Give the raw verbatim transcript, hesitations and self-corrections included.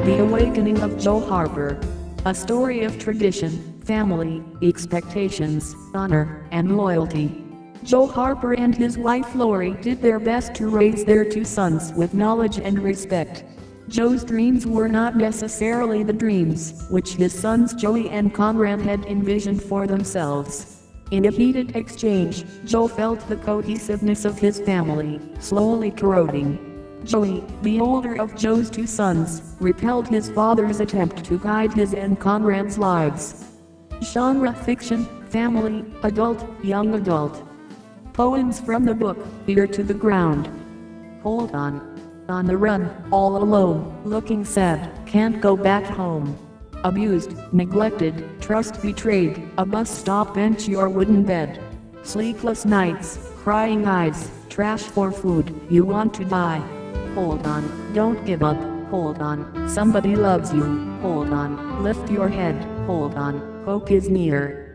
The Awakening of Joe Harper. A story of tradition, family, expectations, honor, and loyalty. Joe Harper and his wife Lori did their best to raise their two sons with knowledge and respect. Joe's dreams were not necessarily the dreams which his sons Joey and Conrad had envisioned for themselves. In a heated exchange, Joe felt the cohesiveness of his family slowly corroding. Joey, the older of Joe's two sons, repelled his father's attempt to guide his and Conrad's lives. Genre fiction, family, adult, young adult. Poems from the book, Ear to the Ground. Hold on. On the run, all alone, looking sad, can't go back home. Abused, neglected, trust betrayed, a bus stop bench your wooden bed. Sleepless nights, crying eyes, trash for food, you want to die. Hold on, don't give up, hold on, somebody loves you, hold on, lift your head, hold on, hope is near.